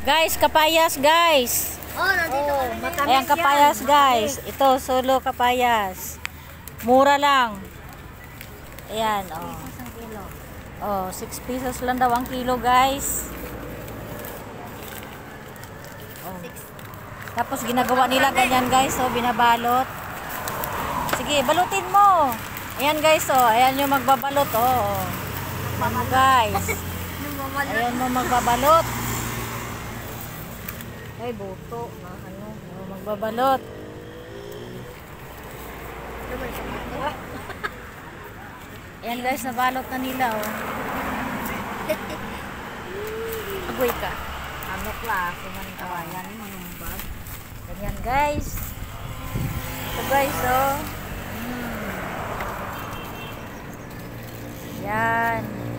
Guys, kapayas guys. Oh, nandito kami. Matamis Ayan, kapayas guys. Ito, solo kapayas. Mura lang. Ayan, oh. Oh, 6 pesos lang daw ang kilo guys. Oh. Tapos ginagawa nila ganyan guys, oh, binabalot. Sige, balutin mo. Ayan guys, oh. Ayan yung magbabalot, oh. Ano guys. Ayan mo magbabalot. Ay, buto. Ano, magbabalot. Ayan guys, nabalot na nila, oh. Agoy ka. Ano klase man kawayan mo nung bag. Ganyan guys. Ito guys, oh. Yan.